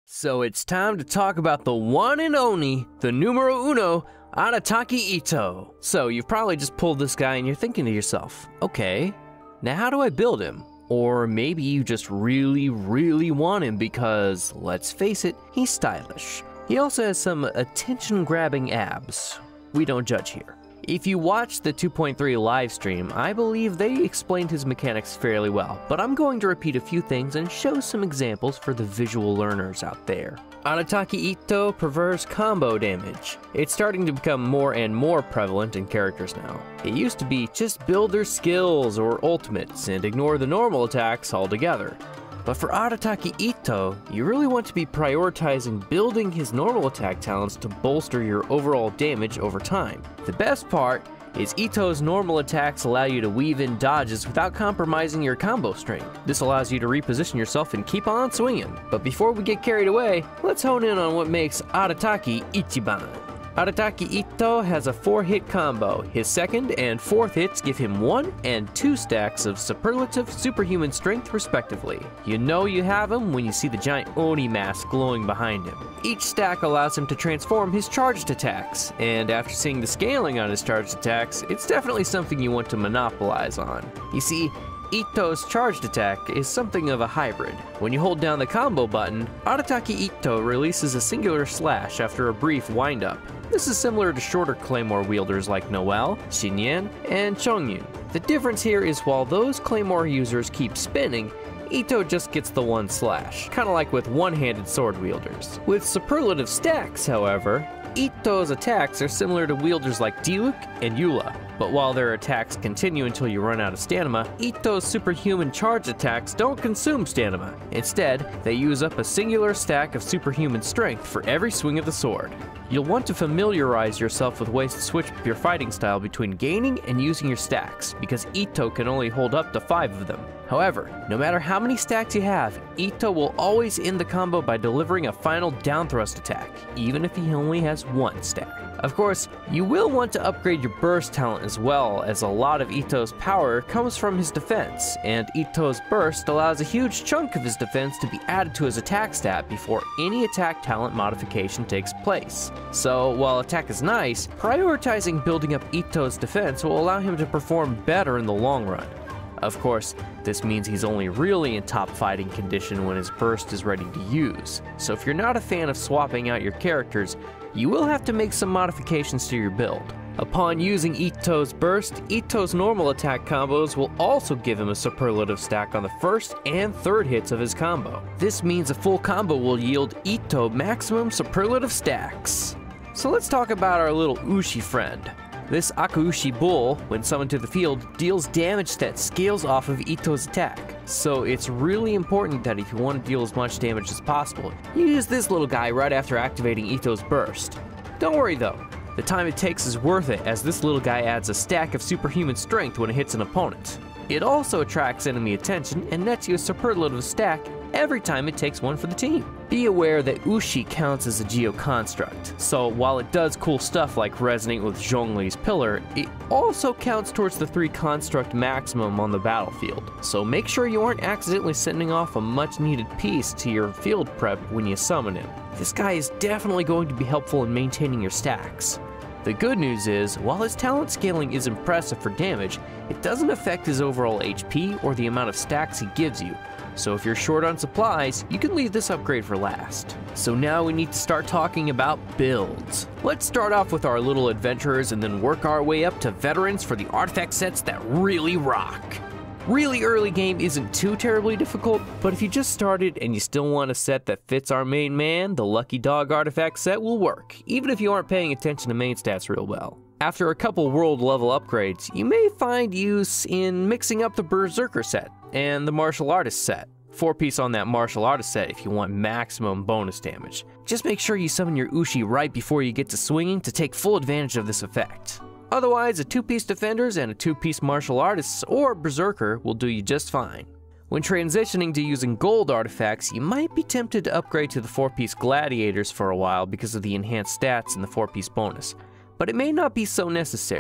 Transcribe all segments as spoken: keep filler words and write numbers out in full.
So it's time to talk about the one and only, the numero uno, Arataki Itto. So you've probably just pulled this guy and you're thinking to yourself, okay, now how do I build him? Or maybe you just really, really want him because, let's face it, he's stylish. He also has some attention-grabbing abs. We don't judge here. If you watched the two point three live stream, I believe they explained his mechanics fairly well, but I'm going to repeat a few things and show some examples for the visual learners out there. Arataki Itto prefers combo damage. It's starting to become more and more prevalent in characters now. It used to be just build their skills or ultimates and ignore the normal attacks altogether. But for Arataki Itto, you really want to be prioritizing building his normal attack talents to bolster your overall damage over time. The best part is Itto's normal attacks allow you to weave in dodges without compromising your combo strength. This allows you to reposition yourself and keep on swinging. But before we get carried away, let's hone in on what makes Arataki Ichiban. Arataki Itto has a four hit combo. His second and fourth hits give him one and two stacks of superlative superhuman strength respectively. You know you have him when you see the giant Oni mask glowing behind him. Each stack allows him to transform his charged attacks, and after seeing the scaling on his charged attacks, it's definitely something you want to monopolize on. You see, Itto's charged attack is something of a hybrid. When you hold down the combo button, Arataki Itto releases a singular slash after a brief wind-up. This is similar to shorter claymore wielders like Noelle, Xinyan, and Chongyun. The difference here is while those claymore users keep spinning, Itto just gets the one slash, kinda like with one-handed sword wielders. With superlative stacks, however, Itto's attacks are similar to wielders like Diluc and Eula, but while their attacks continue until you run out of stamina, Itto's superhuman charge attacks don't consume stamina. Instead, they use up a singular stack of superhuman strength for every swing of the sword. You'll want to familiarize yourself with ways to switch up your fighting style between gaining and using your stacks, because Itto can only hold up to five of them. However, no matter how many stacks you have, Itto will always end the combo by delivering a final down thrust attack, even if he only has one stack. Of course, you will want to upgrade your burst talent as well, as a lot of Itto's power comes from his defense, and Itto's burst allows a huge chunk of his defense to be added to his attack stat before any attack talent modification takes place. So, while attack is nice, prioritizing building up Itto's defense will allow him to perform better in the long run. Of course, this means he's only really in top fighting condition when his burst is ready to use, so if you're not a fan of swapping out your characters, you will have to make some modifications to your build. Upon using Itto's burst, Itto's normal attack combos will also give him a superlative stack on the first and third hits of his combo. This means a full combo will yield Itto maximum superlative stacks. So let's talk about our little Ushi friend. This Akuushi Bull, when summoned to the field, deals damage that scales off of Itto's attack. So it's really important that if you want to deal as much damage as possible, you use this little guy right after activating Itto's burst. Don't worry though, the time it takes is worth it, as this little guy adds a stack of superhuman strength when it hits an opponent. It also attracts enemy attention and nets you a superlative stack every time it takes one for the team. Be aware that Ushi counts as a Geo construct, so while it does cool stuff like resonate with Zhongli's pillar, it also counts towards the three construct maximum on the battlefield, so make sure you aren't accidentally sending off a much needed piece to your field prep when you summon him. This guy is definitely going to be helpful in maintaining your stacks. The good news is, while his talent scaling is impressive for damage, it doesn't affect his overall H P or the amount of stacks he gives you. So if you're short on supplies, you can leave this upgrade for last. So now we need to start talking about builds. Let's start off with our little adventurers and then work our way up to veterans for the artifact sets that really rock. Really early game isn't too terribly difficult, but if you just started and you still want a set that fits our main man, the Lucky Dog artifact set will work, even if you aren't paying attention to main stats real well. After a couple world level upgrades, you may find use in mixing up the Berserker set and the Martial Artist set. four piece on that Martial Artist set if you want maximum bonus damage. Just make sure you summon your Ushi right before you get to swinging to take full advantage of this effect. Otherwise, a two piece Defenders and a two piece Martial Artists or Berserker will do you just fine. When transitioning to using gold artifacts, you might be tempted to upgrade to the four piece Gladiators for a while because of the enhanced stats and the four piece bonus, but it may not be so necessary.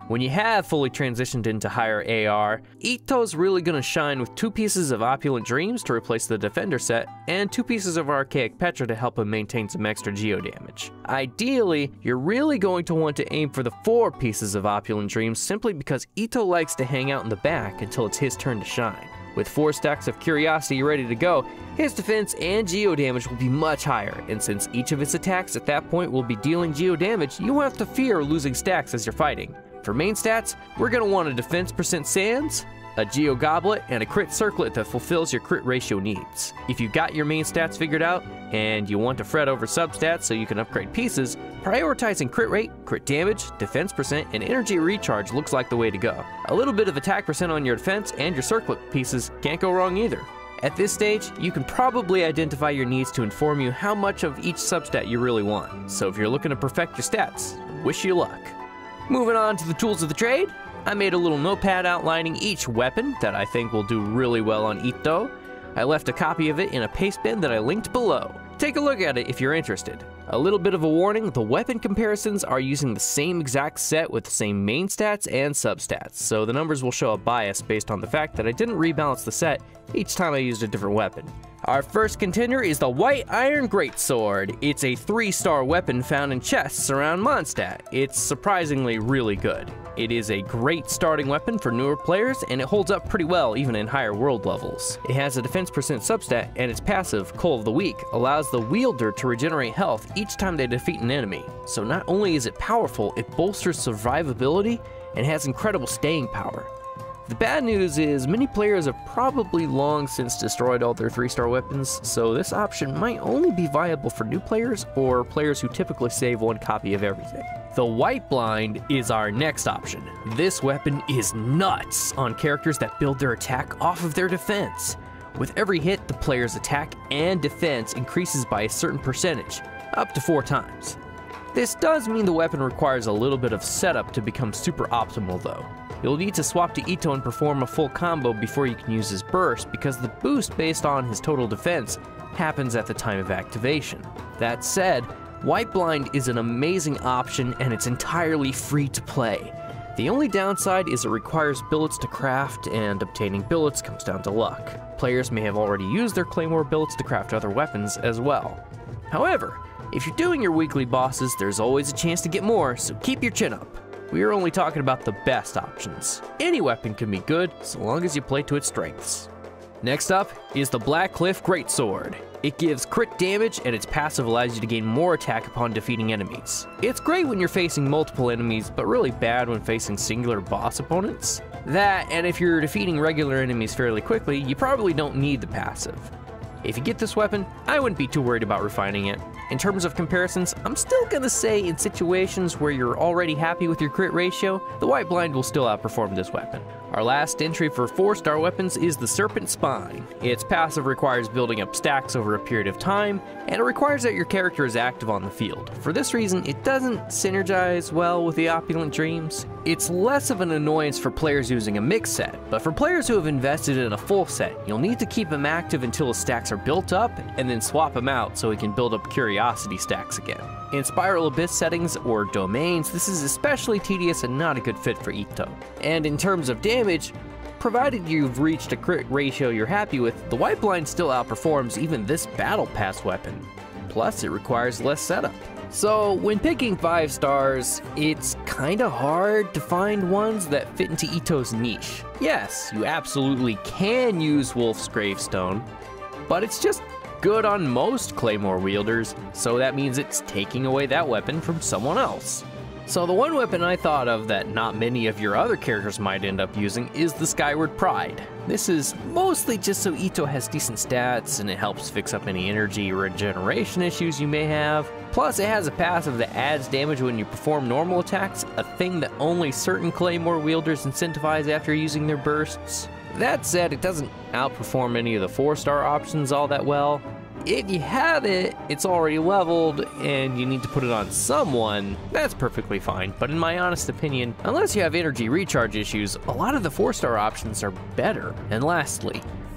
When you have fully transitioned into higher A R, Itto's really gonna shine with two pieces of Opulent Dreams to replace the Defender set, and two pieces of Archaic Petra to help him maintain some extra geo damage. Ideally, you're really going to want to aim for the four pieces of Opulent Dreams simply because Itto likes to hang out in the back until it's his turn to shine. With four stacks of Curiosity ready to go, his defense and geo damage will be much higher, and since each of his attacks at that point will be dealing geo damage, you won't have to fear losing stacks as you're fighting. For main stats, we're going to want a defense percent sands, a geo goblet, and a crit circlet that fulfills your crit ratio needs. If you got your main stats figured out, and you want to fret over substats so you can upgrade pieces, prioritizing crit rate, crit damage, defense percent, and energy recharge looks like the way to go. A little bit of attack percent on your defense and your circlet pieces can't go wrong either. At this stage, you can probably identify your needs to inform you how much of each substat you really want. So if you're looking to perfect your stats, wish you luck. Moving on to the tools of the trade, I made a little notepad outlining each weapon that I think will do really well on Itto. I left a copy of it in a paste bin that I linked below. Take a look at it if you're interested. A little bit of a warning, the weapon comparisons are using the same exact set with the same main stats and substats, so the numbers will show a bias based on the fact that I didn't rebalance the set each time I used a different weapon. Our first contender is the White Iron Greatsword. It's a three star weapon found in chests around Mondstadt. It's surprisingly really good. It is a great starting weapon for newer players, and it holds up pretty well even in higher world levels. It has a defense percent substat, and its passive, Coal of the Weak, allows the wielder to regenerate health each time they defeat an enemy. So not only is it powerful, it bolsters survivability and has incredible staying power. The bad news is many players have probably long since destroyed all their three star weapons, so this option might only be viable for new players or players who typically save one copy of everything. The White Blind is our next option. This weapon is nuts on characters that build their attack off of their defense. With every hit, the player's attack and defense increases by a certain percentage, up to four times. This does mean the weapon requires a little bit of setup to become super optimal though. You'll need to swap to Itto and perform a full combo before you can use his burst, because the boost based on his total defense happens at the time of activation. That said, White Blind is an amazing option and it's entirely free to play. The only downside is it requires billets to craft, and obtaining billets comes down to luck. Players may have already used their Claymore billets to craft other weapons as well. However, if you're doing your weekly bosses, there's always a chance to get more, so keep your chin up. We are only talking about the best options. Any weapon can be good, so long as you play to its strengths. Next up is the Blackcliff Greatsword. It gives crit damage, and its passive allows you to gain more attack upon defeating enemies. It's great when you're facing multiple enemies, but really bad when facing singular boss opponents. That, and if you're defeating regular enemies fairly quickly, you probably don't need the passive. If you get this weapon, I wouldn't be too worried about refining it. In terms of comparisons, I'm still gonna say in situations where you're already happy with your crit ratio, the White Blind will still outperform this weapon. Our last entry for four star weapons is the Serpent Spine. Its passive requires building up stacks over a period of time, and it requires that your character is active on the field. For this reason, it doesn't synergize well with the Opulent Dreams. It's less of an annoyance for players using a mix set, but for players who have invested in a full set, you'll need to keep him active until his stacks are built up, and then swap him out so he can build up Curiosity stacks again. In Spiral Abyss settings or domains, this is especially tedious and not a good fit for Itto. And in terms of damage, provided you've reached a crit ratio you're happy with, the White Blind still outperforms even this Battle Pass weapon. Plus, it requires less setup. So, when picking five stars, it's kinda hard to find ones that fit into Itto's niche. Yes, you absolutely can use Wolf's Gravestone, but it's just good on most Claymore wielders, so that means it's taking away that weapon from someone else. So the one weapon I thought of that not many of your other characters might end up using is the Skyward Pride. This is mostly just so Itto has decent stats and it helps fix up any energy regeneration issues you may have. Plus it has a passive that adds damage when you perform normal attacks, a thing that only certain Claymore wielders incentivize after using their bursts. That said, it doesn't outperform any of the four star options all that well. If you have it, it's already leveled, and you need to put it on someone, that's perfectly fine. But in my honest opinion, unless you have energy recharge issues, a lot of the four star options are better. And lastly,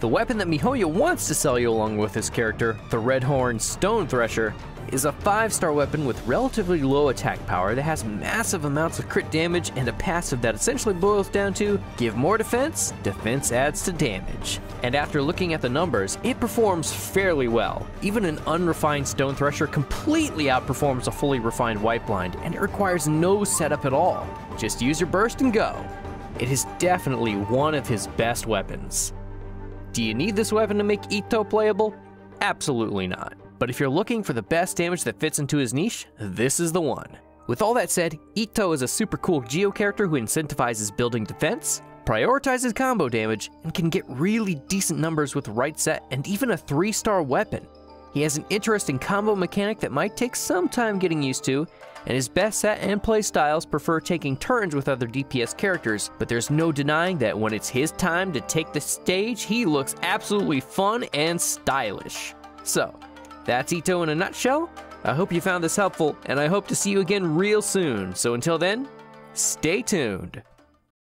The weapon that MiHoYo wants to sell you along with his character, the Redhorn Stone Thresher, is a five star weapon with relatively low attack power that has massive amounts of crit damage and a passive that essentially boils down to give more defense, defense adds to damage. And after looking at the numbers, it performs fairly well. Even an unrefined Stone Thresher completely outperforms a fully refined White Blind, and it requires no setup at all. Just use your burst and go. It is definitely one of his best weapons. Do you need this weapon to make Itto playable? Absolutely not. But if you're looking for the best damage that fits into his niche, this is the one. With all that said, Itto is a super cool Geo character who incentivizes building defense, prioritizes combo damage, and can get really decent numbers with right set and even a three star weapon. He has an interesting combo mechanic that might take some time getting used to, and his best set and play styles prefer taking turns with other D P S characters, but there's no denying that when it's his time to take the stage, he looks absolutely fun and stylish. So, that's Itto in a nutshell. I hope you found this helpful, and I hope to see you again real soon. So until then, stay tuned.